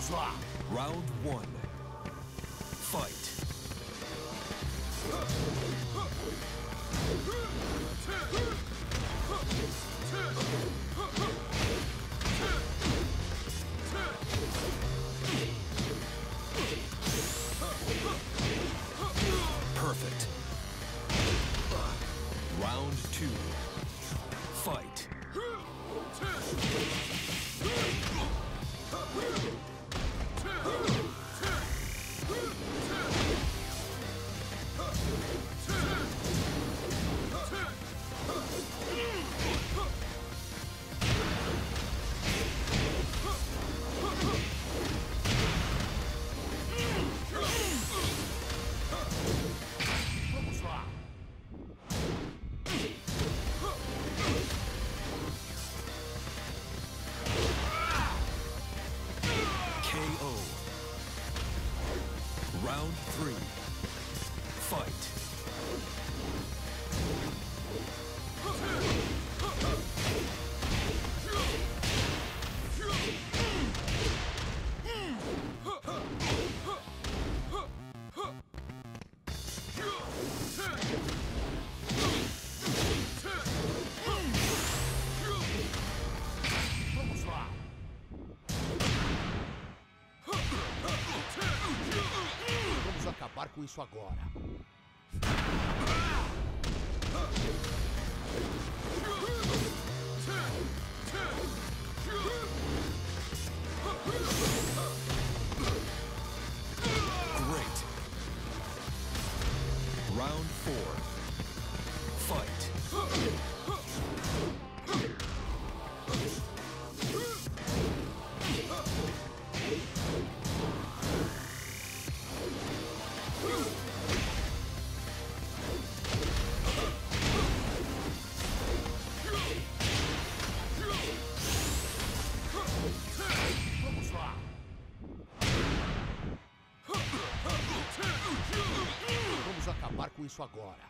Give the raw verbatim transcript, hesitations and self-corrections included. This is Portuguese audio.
Vamos lá! Round one. Fight. Perfect. Round two. Fight. Vamos lá! K O. Round three. Fight. Vamos lá! Vamos acabar com isso agora. Great. Round four. Fight. Vamos lá! Vamos acabar com isso agora.